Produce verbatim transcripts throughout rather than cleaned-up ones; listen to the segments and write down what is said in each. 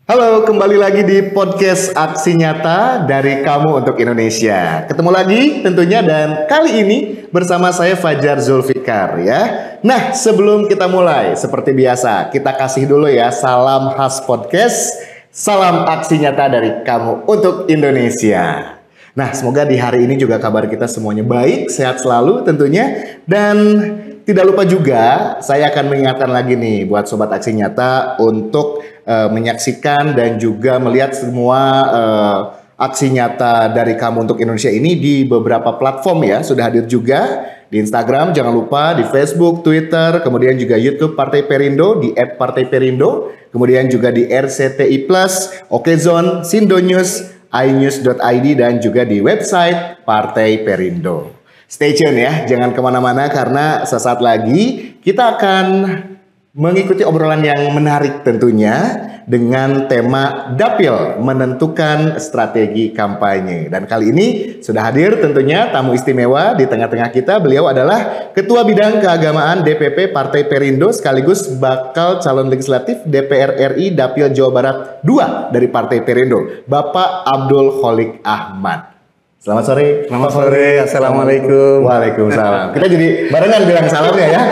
Halo, kembali lagi di podcast Aksi Nyata dari Kamu untuk Indonesia. Ketemu lagi tentunya dan kali ini bersama saya Fajar Zulfikar ya. Nah, sebelum kita mulai seperti biasa, kita kasih dulu ya salam khas podcast, salam aksi nyata dari Kamu untuk Indonesia. Nah, semoga di hari ini juga kabar kita semuanya baik, sehat selalu tentunya. Dan tidak lupa juga, saya akan mengingatkan lagi nih buat Sobat Aksi Nyata untuk uh, menyaksikan dan juga melihat semua uh, aksi nyata dari Kamu untuk Indonesia ini di beberapa platform ya. Sudah hadir juga di Instagram, jangan lupa di Facebook, Twitter, kemudian juga YouTube Partai Perindo di et partai perindo, kemudian juga di R C T I Plus, Okezone, Sindo News, inews dot i d, dan juga di website Partai Perindo. Stay tune ya, jangan kemana-mana karena sesaat lagi kita akan mengikuti obrolan yang menarik tentunya dengan tema Dapil Menentukan Strategi Kampanye. Dan kali ini sudah hadir tentunya tamu istimewa di tengah-tengah kita. Beliau adalah Ketua Bidang Keagamaan D P P Partai Perindo sekaligus bakal calon legislatif D P R R I Dapil Jawa Barat dua dari Partai Perindo, Bapak Abdul Kholik Ahmad. Selamat sore. Selamat sore. Assalamualaikum. Waalaikumsalam. Kita jadi barengan bilang salamnya ya.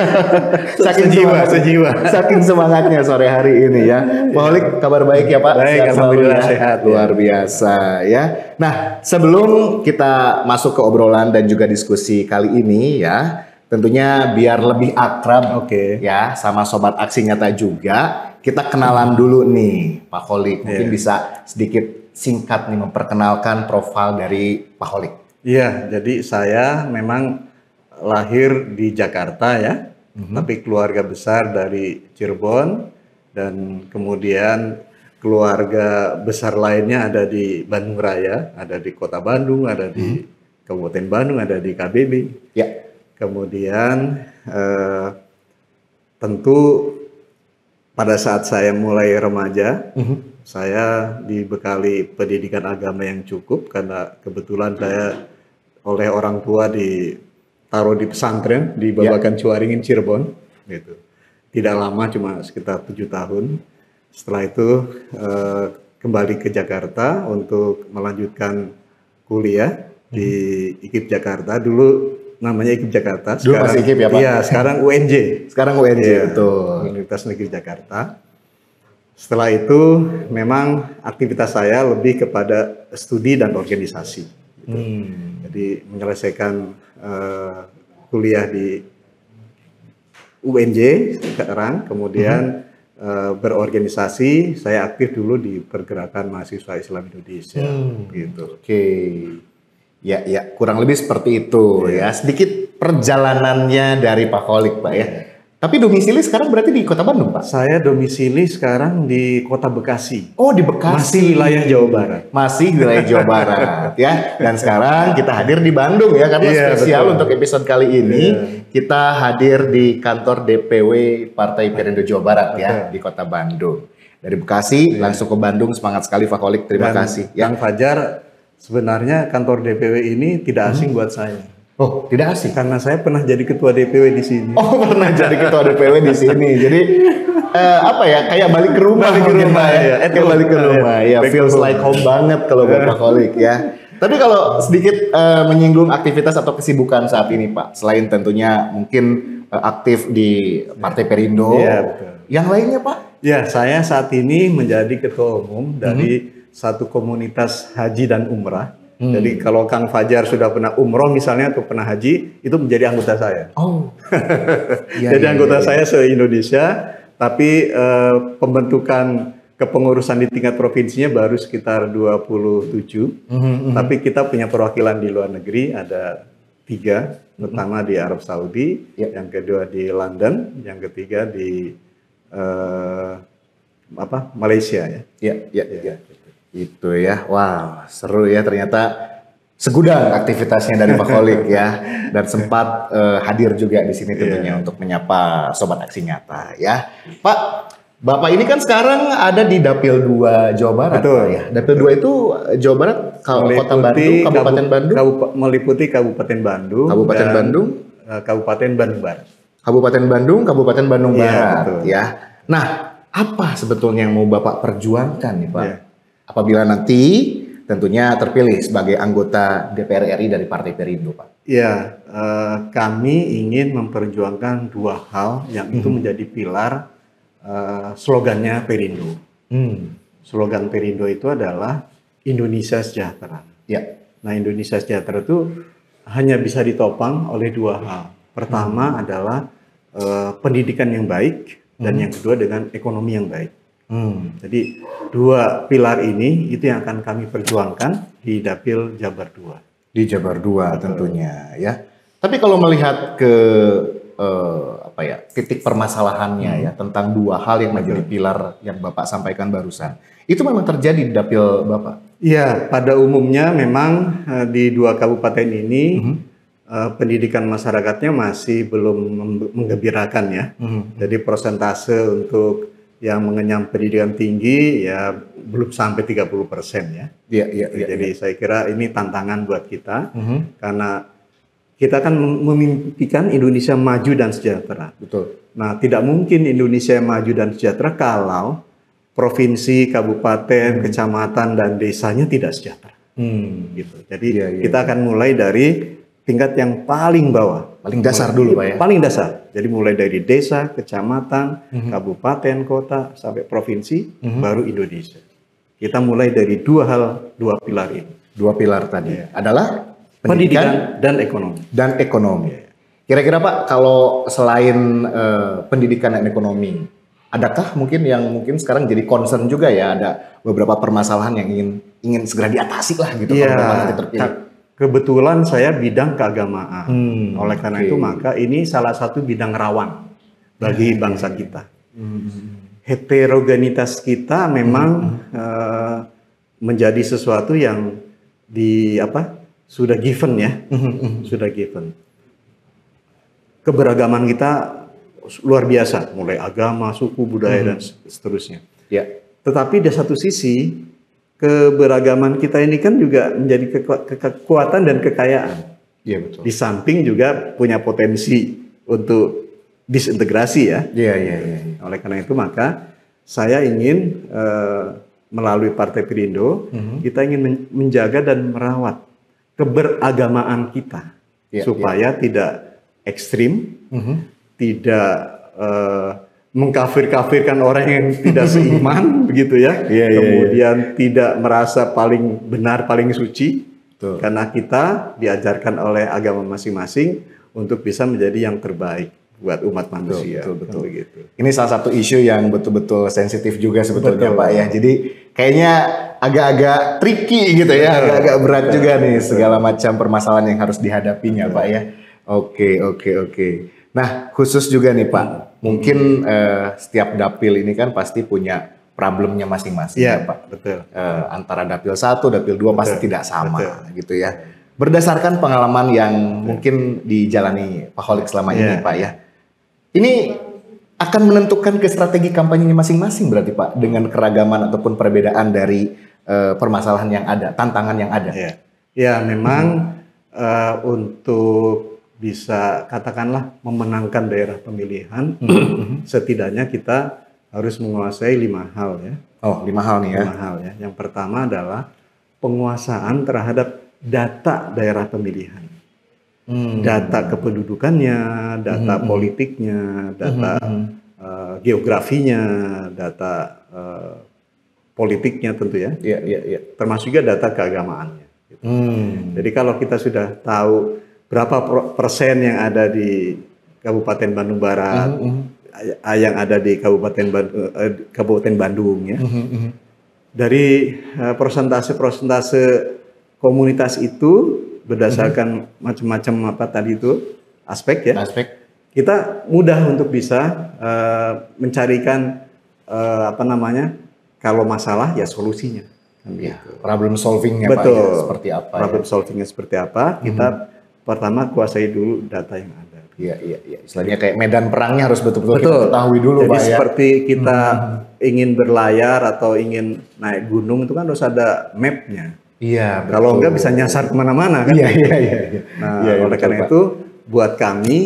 Saking sejiwa, semangat, sejiwa. Saking semangatnya sore hari ini ya. Pak Holik, kabar baik ya Pak? Baik, sehat alhamdulillah ya? sehat. Luar biasa ya. Nah, sebelum kita masuk ke obrolan dan juga diskusi kali ini ya, tentunya biar lebih akrab Oke. ya sama Sobat Aksi Nyata juga, kita kenalan dulu nih Pak Holik. Mungkin Yeah. bisa sedikit singkat nih memperkenalkan profil dari Pak Holik. Iya, jadi saya memang lahir di Jakarta ya, mm-hmm. tapi keluarga besar dari Cirebon dan kemudian keluarga besar lainnya ada di Bandung Raya, ada di Kota Bandung, ada di mm-hmm. Kabupaten Bandung, ada di K B B. Ya. Kemudian eh, tentu pada saat saya mulai remaja, mm-hmm. saya dibekali pendidikan agama yang cukup karena kebetulan saya oleh orang tua ditaruh di pesantren di Babakan ya. Cuaringin Cirebon gitu. Tidak lama, cuma sekitar tujuh tahun. Setelah itu eh, kembali ke Jakarta untuk melanjutkan kuliah di I K I P Jakarta. Dulu namanya I K I P Jakarta. Dulu sekarang, masih I K I P ya Pak? Iya, sekarang U N J. Sekarang U N J, ya, betul. Universitas Negeri Jakarta. Setelah itu memang aktivitas saya lebih kepada studi dan organisasi. Gitu. Hmm. Jadi menyelesaikan uh, kuliah di U N J sekarang, kemudian hmm. uh, berorganisasi. Saya aktif dulu di Pergerakan Mahasiswa Islam Indonesia. Hmm. Gitu. Oke, okay. ya ya kurang lebih seperti itu yeah. ya. Sedikit perjalanannya dari Pak Kholik Pak ya. Yeah. Tapi domisili sekarang berarti di Kota Bandung, Pak? Saya domisili sekarang di Kota Bekasi. Oh, di Bekasi. Masih wilayah Jawa Barat. Masih wilayah Jawa Barat, ya. Dan sekarang kita hadir di Bandung ya, karena yeah, spesial betul. Untuk episode kali ini yeah. kita hadir di kantor D P W Partai Perindo Jawa Barat betul. Ya, di Kota Bandung. Dari Bekasi yeah. langsung ke Bandung, semangat sekali Pak Kholik, terima Dan kasih. Ya. Kang Fajar, sebenarnya kantor D P W ini tidak asing hmm. buat saya. Oh, tidak asing? Karena saya pernah jadi ketua D P W di sini. Oh, pernah jadi ketua D P W di sini. Jadi uh, apa ya? Kayak balik ke rumah, balik ke rumah ya. ya. Kayak balik ke rumah. Ya, ya feels like home banget kalau buat Pak Kholik ya. Tapi kalau sedikit uh, menyinggung aktivitas atau kesibukan saat ini, Pak. Selain tentunya mungkin uh, aktif di Partai Perindo. Iya, betul. Yang lainnya, Pak? Ya, saya saat ini menjadi ketua umum dari mm-hmm. satu komunitas haji dan umrah. Hmm. Jadi kalau Kang Fajar sudah pernah umroh misalnya atau pernah haji, itu menjadi anggota saya. Oh, ya, jadi ya, anggota ya, ya. saya se-Indonesia, tapi eh, pembentukan kepengurusan di tingkat provinsinya baru sekitar dua puluh tujuh. Hmm, hmm. Tapi kita punya perwakilan di luar negeri, ada tiga, pertama hmm. di Arab Saudi, ya. Yang kedua di London, yang ketiga di eh, apa Malaysia ya. Ya, ya, ya. ya. Itu ya, wow seru ya ternyata segudang aktivitasnya dari Pak Kholik ya, dan sempat uh, hadir juga di sini tentunya yeah. untuk menyapa Sobat Aksi Nyata ya. Pak, Bapak ini kan sekarang ada di Dapil dua Jawa Barat. Betul. Pak, ya. Dapil dua itu Jawa Barat, Kota Bandung, Kabupaten Kabu, Bandung. Kabup, meliputi Kabupaten Bandung. Kabupaten dan, Bandung. Uh, Kabupaten Bandung Barat. Kabupaten Bandung, Kabupaten Bandung yeah, Barat betul. ya. Nah, Apa sebetulnya yang mau Bapak perjuangkan nih Pak? Ya. Apabila nanti tentunya terpilih sebagai anggota D P R R I dari Partai Perindo, Pak. Ya, eh, kami ingin memperjuangkan dua hal yang itu menjadi pilar eh, slogannya Perindo. Hmm. Slogan Perindo itu adalah Indonesia Sejahtera. Ya. Nah, Indonesia Sejahtera itu hanya bisa ditopang oleh dua hal. Pertama hmm. adalah eh, pendidikan yang baik dan hmm. yang kedua dengan ekonomi yang baik. Hmm. Jadi dua pilar ini itu yang akan kami perjuangkan di Dapil Jabar dua. Di Jabar dua tentunya ya. Tapi kalau melihat ke eh, apa ya titik permasalahannya hmm. ya tentang dua hal yang menjadi pilar yang Bapak sampaikan barusan, itu memang terjadi di Dapil Bapak? Iya, pada umumnya memang eh, di dua kabupaten ini hmm. eh, pendidikan masyarakatnya masih belum menggembirakan ya. Hmm. Jadi persentase untuk yang mengenyam pendidikan tinggi ya belum sampai tiga puluh persen ya. Iya, iya, iya. Jadi ya. saya kira ini tantangan buat kita uh-huh. karena kita kan memimpikan Indonesia maju dan sejahtera. Betul. Nah, tidak mungkin Indonesia maju dan sejahtera kalau provinsi, kabupaten, hmm. kecamatan dan desanya tidak sejahtera. Hmm. Gitu. Jadi ya, ya, kita ya. akan mulai dari tingkat yang paling bawah. Paling dasar dulu Pak ya? Paling dasar. Jadi mulai dari desa, kecamatan, mm-hmm. kabupaten, kota, sampai provinsi, mm-hmm. baru Indonesia. Kita mulai dari dua hal, dua pilar ini. Dua pilar tadi ya. Adalah pendidikan, pendidikan dan ekonomi. Dan ekonomi. Kira-kira Pak, kalau selain uh, pendidikan dan ekonomi, adakah mungkin yang mungkin sekarang jadi concern juga ya, ada beberapa permasalahan yang ingin ingin segera diatasi lah gitu ya, kalau Bapak nanti terpilih? Kebetulan saya bidang keagamaan, hmm, oleh karena okay. itu maka ini salah satu bidang rawan bagi hmm. bangsa kita. Hmm. Heterogenitas kita memang hmm. uh, menjadi sesuatu yang di apa sudah given ya, hmm. sudah given. Keberagaman kita luar biasa, mulai agama, suku, budaya hmm. dan seterusnya. Ya. Tetapi di satu sisi keberagaman kita ini kan juga menjadi keku- ke- kekuatan dan kekayaan. Iya betul. Di samping juga punya potensi untuk disintegrasi ya. Iya iya iya. Oleh karena itu maka saya ingin uh, melalui Partai Perindo mm-hmm. kita ingin men- menjaga dan merawat keberagamaan kita ya, supaya ya. tidak ekstrim, mm-hmm. tidak uh, mengkafir-kafirkan orang yang tidak seiman begitu ya. Yeah, Kemudian yeah, yeah. tidak merasa paling benar, paling suci. Tuh. Karena kita diajarkan oleh agama masing-masing untuk bisa menjadi yang terbaik buat umat manusia. Betul, betul, betul. Gitu. Ini salah satu isu yang betul-betul sensitif juga sebetulnya betul. Pak ya. Jadi kayaknya agak-agak tricky gitu ya, agak-agak berat betul, juga nih betul. segala macam permasalahan yang harus dihadapinya betul. Pak ya. Oke, oke, oke. Nah, khusus juga nih Pak, mungkin uh, setiap dapil ini kan pasti punya problemnya masing-masing ya, ya Pak. Betul. Uh, antara dapil satu, dapil dua betul. pasti tidak sama betul. gitu ya. Berdasarkan pengalaman yang betul. mungkin dijalani Pak Holik selama ya. ini Pak ya. Ini akan menentukan ke strategi kampanye masing-masing berarti Pak, dengan keragaman ataupun perbedaan dari uh, permasalahan yang ada, tantangan yang ada. Ya, ya memang hmm. uh, untuk bisa katakanlah memenangkan daerah pemilihan, mm-hmm. setidaknya kita harus menguasai lima hal ya. Oh, lima hal nih ya. Lima hal ya. Yang pertama adalah penguasaan terhadap data daerah pemilihan. Hmm. Data kependudukannya, data mm-hmm. politiknya, data mm-hmm. uh, geografinya, data uh, politiknya tentu ya. Iya, iya, iya. Termasuk juga data keagamaannya. Gitu. Hmm. Jadi kalau kita sudah tahu berapa persen yang ada di Kabupaten Bandung Barat, mm-hmm. yang ada di Kabupaten Bandung, eh, Kabupaten Bandung ya. Mm-hmm. Dari uh, persentase-persentase komunitas itu berdasarkan mm-hmm. macam-macam apa tadi itu aspek ya. Aspek. Kita mudah untuk bisa uh, mencarikan uh, apa namanya? Kalau masalah ya solusinya. Ya, gitu. Problem solvingnya Betul. Pak ya, seperti apa? Problem ya? solvingnya seperti apa? Kita mm-hmm. pertama kuasai dulu data yang ada. Iya, iya, iya. Istilahnya kayak medan perangnya harus betul-betul Betul. kita ketahui dulu, Jadi Pak ya. seperti kita hmm. ingin berlayar atau ingin naik gunung itu kan harus ada mapnya. Iya. Kalau enggak bisa nyasar kemana-mana kan. Iya, iya, iya. Nah, iya, oleh iya, karena Pak. itu buat kami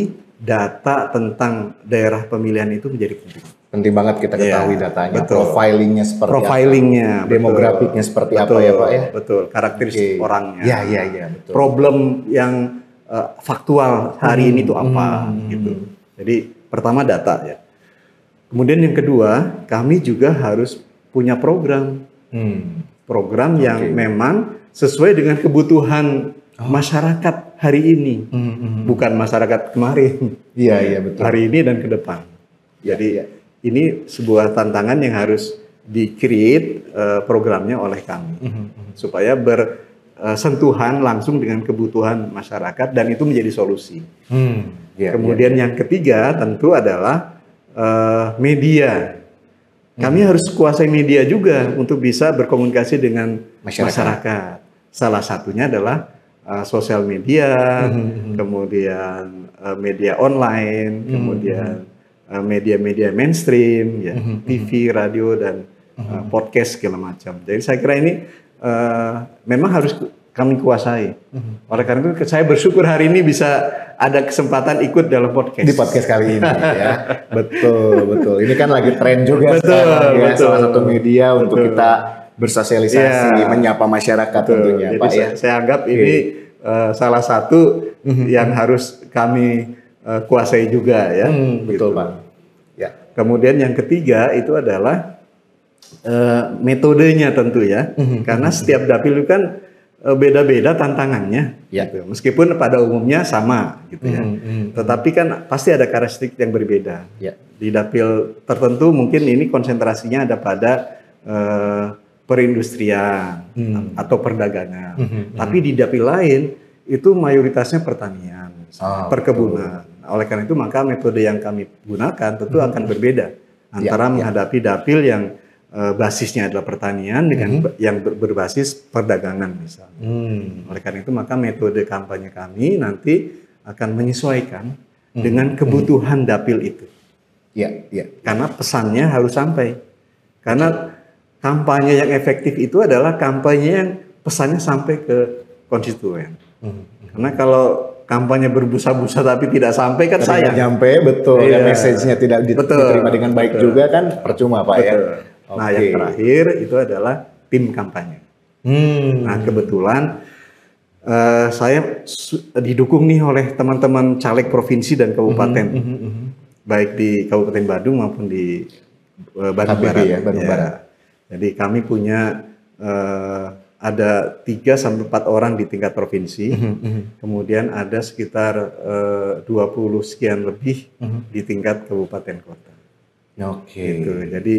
data tentang daerah pemilihan itu menjadi penting. Penting banget kita ketahui yeah, datanya, betul. Profilingnya seperti Profilingnya, apa, demografiknya seperti betul, apa ya Pak ya? Betul, karakteristik okay. orangnya. Iya, iya, iya. Problem yang uh, faktual hari hmm, ini itu apa, hmm, gitu. Jadi pertama data ya. Kemudian yang kedua, kami juga harus punya program, hmm. program okay. yang memang sesuai dengan kebutuhan oh. masyarakat hari ini, hmm, hmm. bukan masyarakat kemarin. Iya, iya betul. Hari ini dan ke depan. Jadi ya. Ini sebuah tantangan yang harus di-create uh, programnya oleh kami mm-hmm. supaya bersentuhan uh, langsung dengan kebutuhan masyarakat dan itu menjadi solusi. Mm, yeah, Kemudian yeah. yang ketiga tentu adalah uh, media. Kami mm. harus kuasai media juga untuk bisa berkomunikasi dengan masyarakat. masyarakat. Salah satunya adalah uh, sosial media, mm-hmm. kemudian uh, media online, mm-hmm. kemudian media-media mainstream, ya, mm-hmm. T V, radio, dan mm-hmm. uh, podcast segala macam. Jadi saya kira ini uh, memang harus kami kuasai. Mm-hmm. Oleh karena itu saya bersyukur hari ini bisa ada kesempatan ikut dalam podcast. Di podcast kali ini ya. Betul, betul. Ini kan lagi tren juga betul, sekarang ya, betul. salah satu media betul. Untuk kita bersosialisasi, ya. Menyapa masyarakat betul. Tentunya Jadi Pak saya, ya. Saya anggap okay. ini uh, salah satu mm-hmm. yang harus kami uh, kuasai juga ya. Mm, betul gitu. Pak. Ya. Kemudian yang ketiga itu adalah uh, metodenya tentu ya, mm-hmm. karena setiap dapil itu kan uh, beda-beda tantangannya, ya. Gitu. Meskipun pada umumnya sama, gitu ya. Mm-hmm. Tetapi kan pasti ada karakteristik yang berbeda. Ya. Di dapil tertentu mungkin ini konsentrasinya ada pada uh, perindustrian mm. atau perdagangan. Mm-hmm. Tapi di dapil lain itu mayoritasnya pertanian, oh, perkebunan. Betul. Oleh karena itu maka metode yang kami gunakan tentu hmm. akan berbeda antara ya, menghadapi ya. Dapil yang uh, basisnya adalah pertanian dengan hmm. yang ber berbasis perdagangan misalnya. Hmm. Oleh karena itu maka metode kampanye kami nanti akan menyesuaikan hmm. dengan kebutuhan hmm. dapil itu. Ya, ya. Karena pesannya harus sampai. Karena kampanye yang efektif itu adalah kampanye yang pesannya sampai ke konstituen. Hmm. Karena kalau kampanye berbusa-busa tapi tidak sampai kan sayang. Nyampe betul. Iya. Ya, message-nya tidak diterima dengan baik betul. Juga kan percuma Pak betul. Ya. Nah okay. yang terakhir itu adalah tim kampanye. Hmm. Nah kebetulan uh, saya didukung nih oleh teman-teman caleg provinsi dan kabupaten, mm -hmm, mm -hmm. baik di Kabupaten Badung maupun di uh, Bandung Barat. Ya, Bandung ya. Barat. Jadi kami punya uh, ada tiga sampai empat orang di tingkat provinsi, mm-hmm. kemudian ada sekitar uh, dua puluh sekian lebih mm-hmm. di tingkat kabupaten kota. Oke. Okay. Gitu. Jadi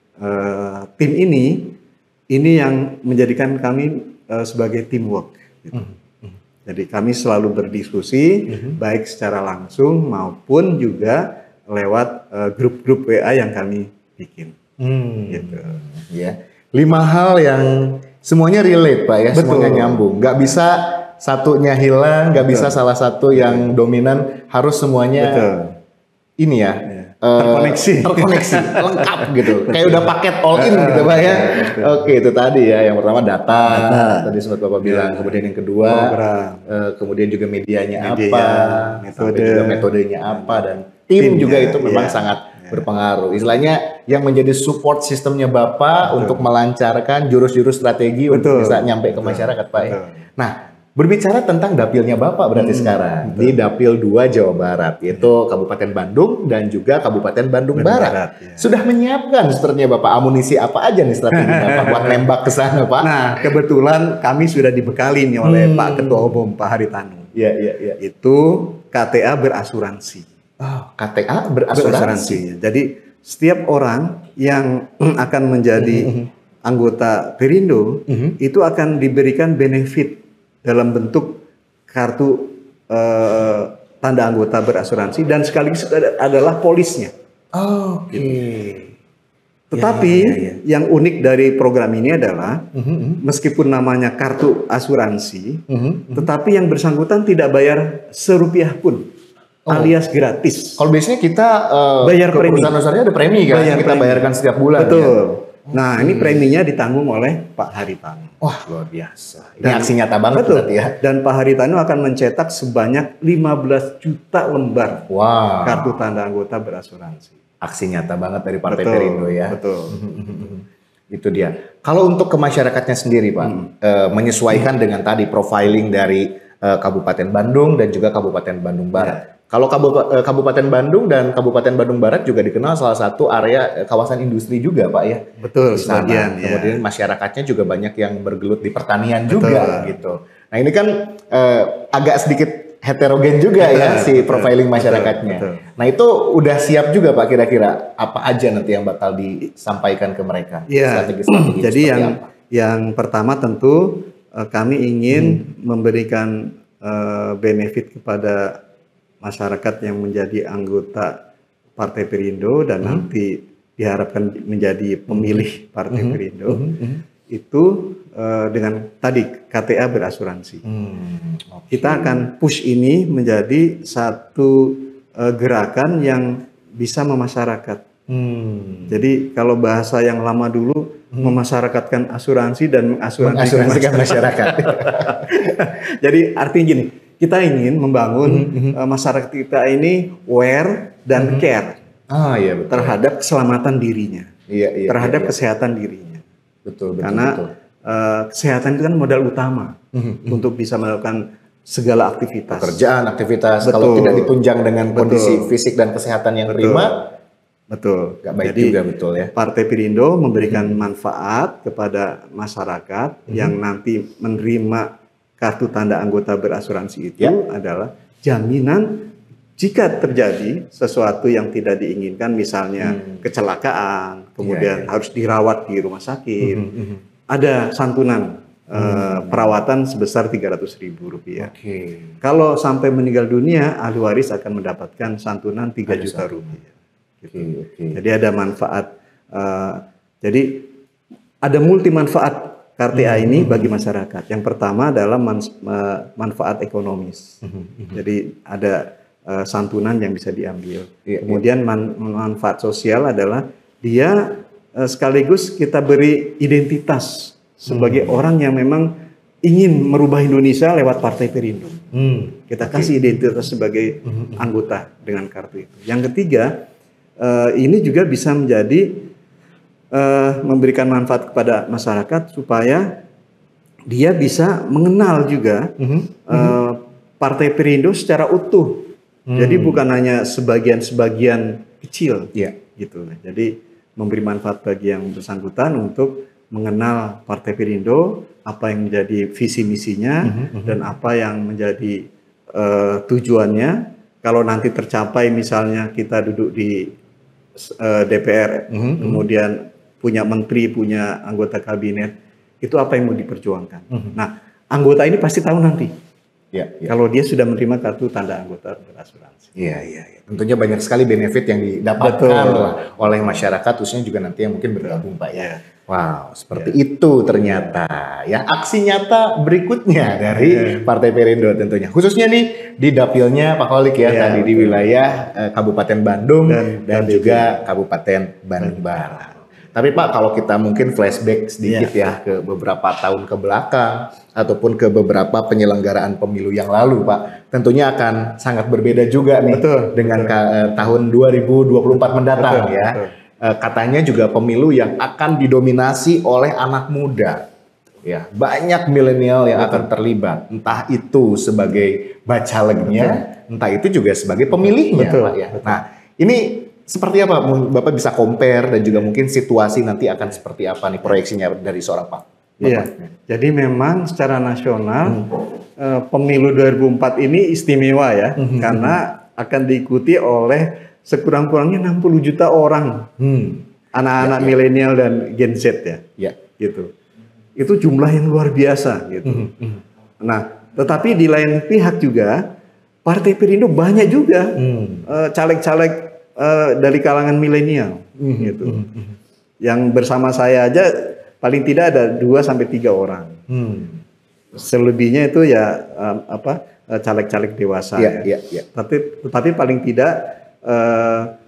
uh, tim ini ini yang menjadikan kami uh, sebagai teamwork. Gitu. Mm-hmm. Jadi kami selalu berdiskusi mm-hmm. baik secara langsung maupun juga lewat grup-grup uh, W A yang kami bikin. Mm. Gitu. Ya. Lima hal yang semuanya relate Pak ya, betul. Semuanya nyambung. Nggak bisa satunya hilang, nggak bisa salah satu yang betul. Dominan, harus semuanya betul. Ini ya, ya. Uh, terkoneksi, terkoneksi, lengkap gitu. Betul. Kayak udah paket all in gitu Pak ya. Betul. Oke itu tadi ya, yang pertama data, data. Tadi sempat Bapak ya. Bilang. Kemudian yang kedua, uh, kemudian juga medianya Media, apa, metode. Juga metodenya apa, dan tim, tim juga ya, itu memang ya. Sangat berpengaruh. Istilahnya yang menjadi support sistemnya Bapak betul. Untuk melancarkan jurus-jurus strategi betul. Untuk bisa nyampe ke masyarakat Pak. Ya. Nah, berbicara tentang dapilnya Bapak berarti hmm, sekarang betul. Di Dapil dua Jawa Barat, yaitu hmm. Kabupaten Bandung dan juga Kabupaten Bandung, Bandung Barat. Barat ya. Sudah menyiapkan sepertinya Bapak amunisi apa aja nih strategi Bapak buat nembak ke sana Pak? Nah, kebetulan kami sudah dibekali nih oleh hmm. Pak Ketua Umum Pak Haritanu. Iya, iya, iya. Itu K T A berasuransi. Oh, K T A berasuransi. berasuransi. Jadi setiap orang yang akan menjadi mm-hmm. anggota Perindo mm-hmm. itu akan diberikan benefit dalam bentuk kartu uh, tanda anggota berasuransi dan sekaligus adalah polisnya. Oh, Oke. Okay. Gitu. Tetapi ya, ya, ya, ya. Yang unik dari program ini adalah mm-hmm. meskipun namanya kartu asuransi, mm-hmm. tetapi yang bersangkutan tidak bayar serupiah pun. Oh. Alias gratis. Kalau biasanya kita uh, bayar premi. Perusahaan-perusahaannya ada premi kan, bayar kita premi. Bayarkan setiap bulan. Betul. Ya? Nah, ini preminya ditanggung oleh Pak Haritanu. Wah, luar biasa. Ini aksi nyata banget betul, berarti ya. Dan Pak Haritanu akan mencetak sebanyak lima belas juta lembar wow. kartu tanda anggota berasuransi. Aksi nyata banget dari Partai betul, Perindo ya. Betul. Itu dia. Kalau untuk ke masyarakatnya sendiri, Pak, hmm. e, menyesuaikan hmm. dengan tadi profiling dari e, Kabupaten Bandung dan juga Kabupaten Bandung Barat. Ya. Kalau Kabupaten Bandung dan Kabupaten Bandung Barat juga dikenal salah satu area kawasan industri juga, Pak ya. Betul, sebagian. Ya. Kemudian masyarakatnya juga banyak yang bergelut di pertanian betul. Juga gitu. Nah ini kan eh, agak sedikit heterogen juga betul, ya si betul, profiling masyarakatnya. Betul, betul. Nah itu udah siap juga Pak kira-kira apa aja nanti yang bakal disampaikan ke mereka? Iya. Strategi-strategi jadi yang apa? Yang pertama tentu eh, kami ingin hmm. memberikan eh, benefit kepada masyarakat yang menjadi anggota Partai Perindo dan hmm. nanti diharapkan menjadi pemilih Partai hmm. Perindo hmm. itu uh, dengan tadi K T A berasuransi. Hmm. Okay. Kita akan push ini menjadi satu uh, gerakan yang bisa memasyarakat. Hmm. Jadi kalau bahasa yang lama dulu hmm. memasyarakatkan asuransi dan mengasuransikan masyarakat. masyarakat. Jadi artinya gini. Kita ingin membangun mm-hmm. uh, masyarakat kita ini aware dan mm-hmm. care ah, iya, betul. Terhadap keselamatan dirinya, iya, iya, terhadap iya, iya. kesehatan dirinya. Betul, betul. Karena betul. Uh, kesehatan itu kan modal utama mm-hmm. untuk bisa melakukan segala aktivitas. Pekerjaan, aktivitas. Betul. Kalau tidak ditunjang dengan kondisi betul. Fisik dan kesehatan yang betul. Prima, betul. Gak baik Jadi, juga betul ya. Partai Perindo memberikan mm-hmm. manfaat kepada masyarakat mm-hmm. yang nanti menerima kartu tanda anggota berasuransi itu ya. Adalah jaminan jika terjadi sesuatu yang tidak diinginkan, misalnya hmm. kecelakaan, kemudian ya, ya. Harus dirawat di rumah sakit, hmm, hmm. ada santunan hmm. uh, perawatan sebesar tiga ratus ribu rupiah. Okay. Kalau sampai meninggal dunia, ahli waris akan mendapatkan santunan tiga juta rupiah. Gitu. Okay, okay. Jadi ada manfaat, uh, jadi ada multi manfaat K T A ini bagi masyarakat. Yang pertama adalah manfaat ekonomis. Jadi ada uh, santunan yang bisa diambil. Iya, Kemudian iya. Man manfaat sosial adalah dia uh, sekaligus kita beri identitas sebagai hmm. orang yang memang ingin merubah Indonesia lewat Partai Perindo. Hmm. Kita okay. kasih identitas sebagai hmm. anggota dengan kartu itu. Yang ketiga, uh, ini juga bisa menjadi Uh, memberikan manfaat kepada masyarakat supaya dia bisa mengenal juga mm-hmm. uh, Partai Perindo secara utuh. Mm. Jadi bukan hanya sebagian-sebagian kecil, yeah. gitu. Jadi memberi manfaat bagi yang bersangkutan untuk mengenal Partai Perindo, apa yang menjadi visi misinya mm-hmm. dan apa yang menjadi uh, tujuannya. Kalau nanti tercapai, misalnya kita duduk di uh, D P R, mm-hmm. kemudian punya menteri, punya anggota kabinet, itu apa yang mau diperjuangkan. Mm-hmm. Nah, anggota ini pasti tahu nanti. Ya, ya. Kalau dia sudah menerima kartu tanda anggota berasuransi. Iya, iya. Ya. Tentunya banyak sekali benefit yang didapatkan Betul. Oleh masyarakat, khususnya juga nanti yang mungkin bergabung, Pak ya. ya. Wow, seperti ya. Itu ternyata. Ya, aksi nyata berikutnya dari ya. Partai Perindo tentunya. Khususnya nih di dapilnya Pak Kholik ya, ya tadi betul. Di wilayah eh, Kabupaten Bandung dan, dan, dan juga Kabupaten Bandung Barat. Tapi Pak, kalau kita mungkin flashback sedikit yeah. ya ke beberapa tahun ke belakang ataupun ke beberapa penyelenggaraan pemilu yang lalu, Pak, tentunya akan sangat berbeda juga nih betul, dengan betul. Ka- tahun dua ribu dua puluh empat mendatang betul, ya. Betul. Uh, katanya juga pemilu yang akan didominasi oleh anak muda. Ya, banyak milenial yang betul. Akan terlibat, entah itu sebagai bacalegnya, betul. Entah itu juga sebagai pemilihnya, betul, Pak ya. Betul. Nah, ini seperti apa Bapak bisa compare dan juga mungkin situasi nanti akan seperti apa nih proyeksinya dari seorang Pak? Iya. Jadi memang secara nasional hmm. eh, pemilu dua ribu empat ini istimewa ya hmm. karena akan diikuti oleh sekurang-kurangnya enam puluh juta orang. Hmm. Anak-anak ya, ya. Milenial dan Gen Z ya. Ya, gitu. Itu jumlah yang luar biasa gitu. Hmm. Hmm. Nah, tetapi di lain pihak juga Partai Perindo banyak juga hmm. eh, caleg-caleg Uh, dari kalangan milenial, mm-hmm. gitu, mm-hmm. yang bersama saya aja paling tidak ada dua sampai tiga orang. Mm. Selebihnya itu ya um, apa caleg-caleg dewasa. Yeah, ya. Yeah, yeah. Tapi, tapi paling tidak uh,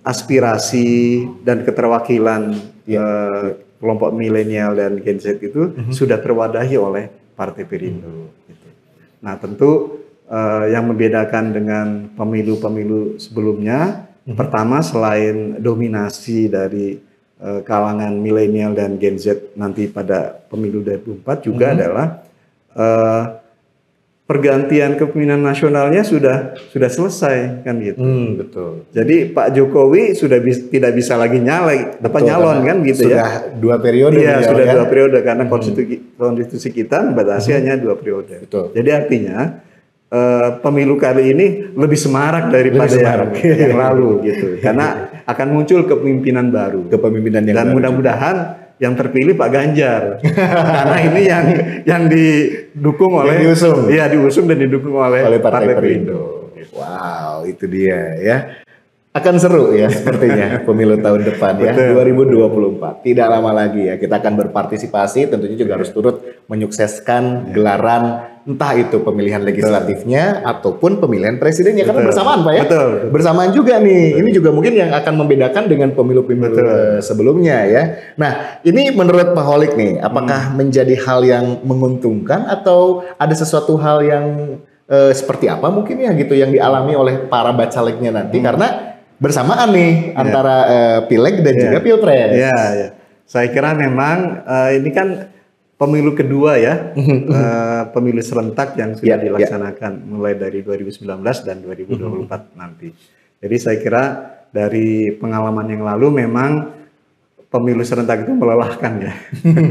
aspirasi dan keterwakilan ya. uh, kelompok milenial dan Gen Z itu mm-hmm. sudah terwadahi oleh Partai Perindo. Mm-hmm. Gitu. Nah tentu uh, yang membedakan dengan pemilu-pemilu sebelumnya, mm-hmm. pertama selain dominasi dari uh, kalangan milenial dan Gen Z nanti pada pemilu dua ribu empat juga mm-hmm. adalah uh, pergantian kepemimpinan nasionalnya sudah sudah selesai kan gitu. Hmm, betul. Jadi Pak Jokowi sudah bis, tidak bisa lagi nyalek, dapat nyalon kan gitu sudah ya. Sudah dua periode. Iya, sudah kan? dua periode karena hmm. konstitusi, konstitusi kita membatasi hmm. hanya dua periode. Betul. Jadi artinya uh, pemilu kali ini lebih semarak daripada lebih semarak. yang, yang lalu gitu. Karena akan muncul kepemimpinan baru. Kepemimpinan yang dan baru mudah-mudahan yang terpilih Pak Ganjar. Karena ini yang yang didukung oleh yang diusung. Iya, diusung dan didukung oleh, oleh Partai, Partai Perindo. Wow, itu dia ya. Akan seru ya sepertinya pemilu tahun depan ya, dua ribu dua puluh empat. Tidak lama lagi ya, kita akan berpartisipasi, tentunya juga harus turut menyukseskan gelaran entah itu pemilihan legislatifnya betul. Ataupun pemilihan presidennya, betul. Karena bersamaan Pak ya. Betul. Bersamaan juga nih. Betul. Ini juga mungkin yang akan membedakan dengan pemilu-pemilu sebelumnya ya. Nah, ini menurut Pak Holik nih, apakah hmm. menjadi hal yang menguntungkan atau ada sesuatu hal yang eh, seperti apa mungkin ya gitu yang dialami oleh para bacaleknya nanti hmm. karena bersamaan nih yeah. antara uh, pileg dan yeah. juga pilpres. Iya, yeah, yeah. Saya kira memang uh, ini kan pemilu kedua ya, uh, pemilu serentak yang sudah yeah, dilaksanakan yeah. mulai dari dua ribu sembilan belas dan dua ribu dua puluh empat mm-hmm. nanti. Jadi saya kira dari pengalaman yang lalu memang pemilu serentak itu melelahkan ya,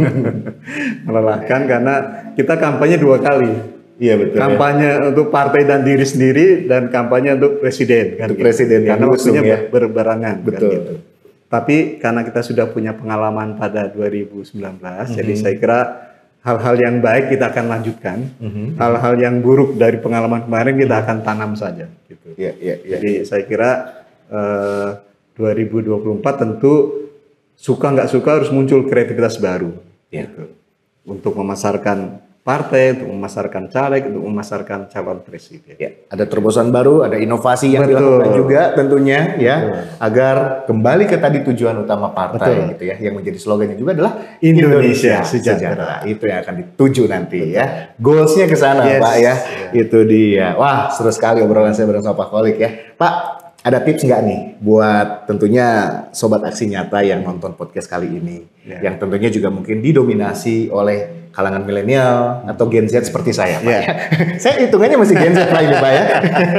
melelahkan karena kita kampanye dua kali. Iya betul. Kampanye ya. Untuk partai dan diri sendiri dan kampanye untuk presiden kan. Untuk gitu. Presiden karena waktunya ya. berbarengan. Betul. Kan, gitu. Tapi karena kita sudah punya pengalaman pada dua ribu sembilan belas, mm-hmm. jadi saya kira hal-hal yang baik kita akan lanjutkan, mm-hmm. hal-hal yang buruk dari pengalaman kemarin kita akan tanam saja. Gitu. Ya, ya, ya. Jadi saya kira uh, dua ribu dua puluh empat tentu suka nggak suka harus muncul kreativitas baru, ya. Gitu. Untuk memasarkan partai, untuk memasarkan caleg, untuk memasarkan calon presiden. Ya, ada terobosan baru, ada inovasi yang Betul. dilakukan juga tentunya ya, Betul. agar kembali ke tadi tujuan utama partai Betul. Gitu ya, yang menjadi slogannya juga adalah Indonesia, Indonesia sejahtera. sejahtera. Itu yang akan dituju nanti Betul. Ya. Goalsnya ke sana yes. Pak ya. Yeah. Itu dia. Wah, seru sekali obrolan saya bareng sama Pak Holik ya. Pak, ada tips nggak nih buat tentunya sobat aksi nyata yang nonton podcast kali ini, yeah. yang tentunya juga mungkin didominasi oleh kalangan milenial atau Gen Z seperti saya, Pak. Yeah. Saya hitungannya masih Gen Z Pak ini, Pak ya.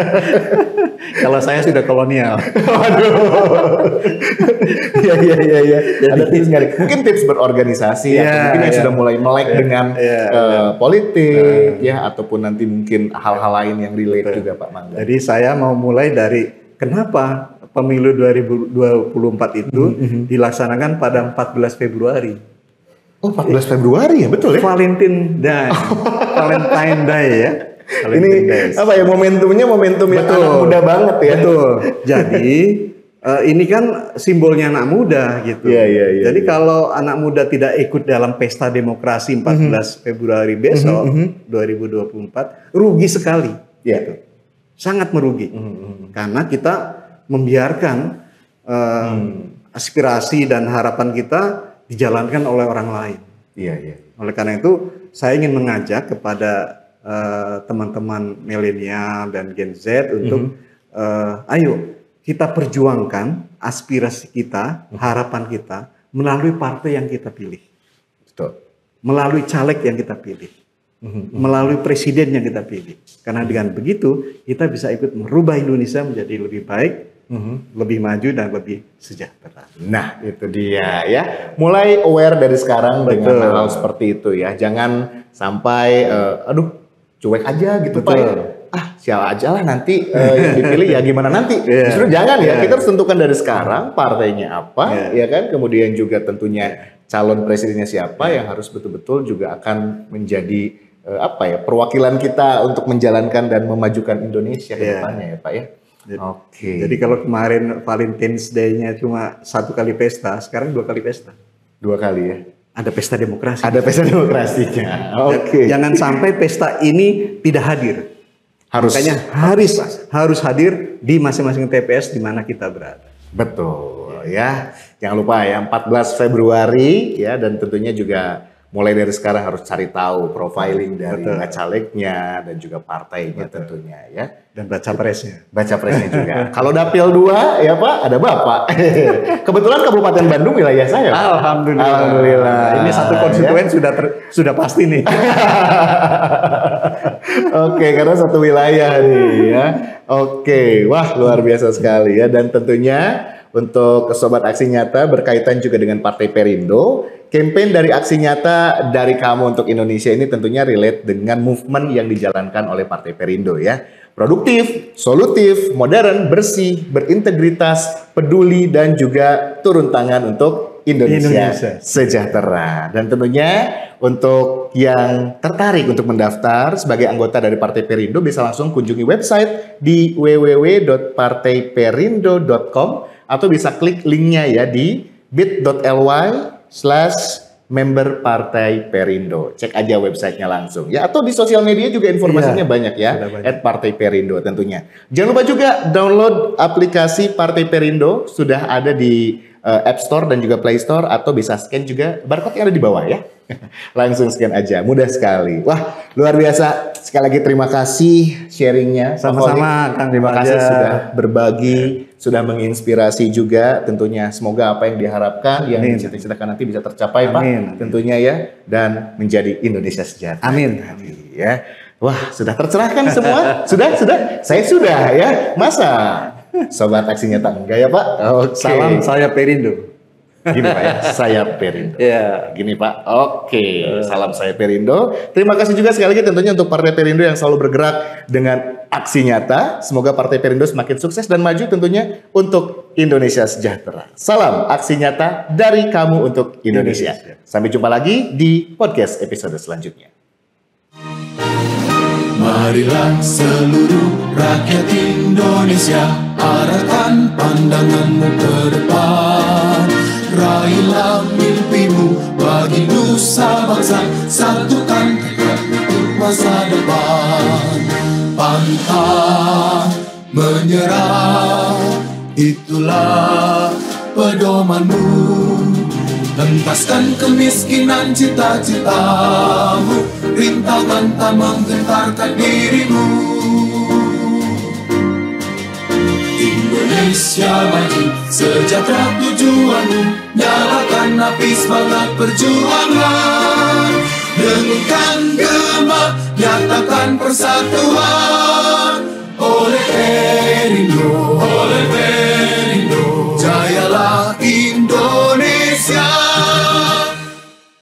Kalau saya sudah kolonial. Waduh. Iya iya iya iya. Ada tips nggak? Mungkin tips berorganisasi yeah, atau mungkin yang yeah. sudah mulai melek yeah. dengan yeah, uh, yeah. politik yeah. ya ataupun nanti mungkin hal-hal lain yang relate Betul. Juga Pak Mangga. Jadi saya mau mulai dari kenapa pemilu dua ribu dua puluh empat itu mm-hmm. dilaksanakan pada empat belas Februari. Oh, empat belas Februari ya, betul ya? Valentine Day. Valentine Day ya. Valentine ini Day. Apa ya momentumnya momentum yang anak muda banget ya. Betul. Jadi uh, ini kan simbolnya anak muda gitu. Yeah, yeah, yeah, Jadi yeah. kalau anak muda tidak ikut dalam pesta demokrasi empat belas mm-hmm. Februari besok mm-hmm. dua ribu dua puluh empat rugi sekali. Yeah. Gitu. Sangat merugi. Mm-hmm. Karena kita membiarkan uh, mm. aspirasi dan harapan kita dijalankan oleh orang lain. Iya, iya. Oleh karena itu, saya ingin mengajak kepada uh, teman-teman milenial dan Gen Z untuk, mm-hmm. uh, ayo kita perjuangkan aspirasi kita, mm-hmm. harapan kita melalui partai yang kita pilih. Betul. Melalui caleg yang kita pilih. Mm-hmm. Melalui presiden yang kita pilih. Karena dengan begitu, kita bisa ikut merubah Indonesia menjadi lebih baik, Mm-hmm. lebih maju dan lebih sejahtera. Nah, itu dia ya. Mulai aware dari sekarang Betul. Dengan hal seperti itu ya. Jangan sampai, uh, aduh, cuek aja gitu Betul. Pak. Ya. Ah, siapa aja lah nanti uh, yang dipilih ya gimana nanti. Yeah. Justru jangan ya. Yeah. Kita harus tentukan dari sekarang partainya apa, yeah. ya kan. Kemudian juga tentunya calon presidennya siapa yeah. yang harus betul-betul juga akan menjadi uh, apa ya perwakilan kita untuk menjalankan dan memajukan Indonesia ke depannya yeah. ya Pak ya. Oke. Okay. Jadi kalau kemarin Valentine's Day-nya cuma satu kali pesta, sekarang dua kali pesta. Dua kali ya. Ada pesta demokrasi. Ada pesta demokrasinya. Oke. Okay. Jangan sampai pesta ini tidak hadir. Harus. Makanya harus harus hadir di masing-masing T P S di mana kita berada. Betul ya. Jangan lupa ya empat belas Februari ya, dan tentunya juga mulai dari sekarang harus cari tahu profiling dari Betul. bacaleknya dan juga partainya. Betul. Tentunya ya. Dan baca presnya. Baca presnya juga. Kalau dapil dua ya Pak, ada Bapak. Kebetulan Kabupaten Bandung wilayah saya. Pak. Alhamdulillah. Alhamdulillah. Ini satu konstituen ya? sudah ter, sudah pasti nih. Oke, karena satu wilayah nih ya. Oke, wah luar biasa sekali ya. Dan tentunya untuk Sobat Aksi Nyata berkaitan juga dengan Partai Perindo, campaign dari Aksi Nyata dari Kamu untuk Indonesia ini tentunya relate dengan movement yang dijalankan oleh Partai Perindo ya. Produktif, solutif, modern, bersih, berintegritas, peduli, dan juga turun tangan untuk Indonesia, Indonesia sejahtera. Dan tentunya untuk yang tertarik untuk mendaftar sebagai anggota dari Partai Perindo bisa langsung kunjungi website di w w w dot partai perindo dot com atau bisa klik linknya ya di bit.ly slash member Partai Perindo. Cek aja websitenya langsung ya, atau di sosial media juga informasinya iya, banyak ya, banyak. at Partai Perindo tentunya. Jangan lupa juga download aplikasi Partai Perindo, sudah ada di uh, App Store dan juga Play Store, atau bisa scan juga barcode yang ada di bawah ya. Langsung scan aja, mudah sekali. Wah, luar biasa. Sekali lagi terima kasih sharingnya. Sama-sama, Kang. Terima kasih sudah berbagi, ya. Sudah menginspirasi juga tentunya. Semoga apa yang diharapkan, Amin. yang dicita-citakan nanti bisa tercapai, Amin. Pak. Tentunya ya, dan menjadi Indonesia sejahtera. Amin. Amin. Ya. Wah, sudah tercerahkan semua? Sudah, sudah. Saya sudah ya. Masa Sobat Aksi Nyata enggak ya, Pak? Oke. Salam saya Perindo. Gini Pak ya, saya Perindo. Yeah. Gini Pak, oke, uh. salam saya Perindo. Terima kasih juga sekali lagi tentunya untuk Partai Perindo yang selalu bergerak dengan aksi nyata. Semoga Partai Perindo semakin sukses dan maju tentunya untuk Indonesia sejahtera. Salam aksi nyata dari Kamu untuk Indonesia. Indonesia. Sampai jumpa lagi di podcast episode selanjutnya. Marilah seluruh rakyat Indonesia, arahkan pandanganmu ke depan. Raihlah mimpimu bagi nusa bangsa, satukan tekad untuk masa depan. Pantang menyerah, itulah pedomanmu. Hentaskan kemiskinan cita-citamu, rintangan tak menggentarkan dirimu. Indonesia maju, sejahtera tujuanmu, nyalakan api semangat perjuangan. Dengungkan gema, nyatakan persatuan. Oleh Perindo, oleh Perindo, jayalah Indonesia.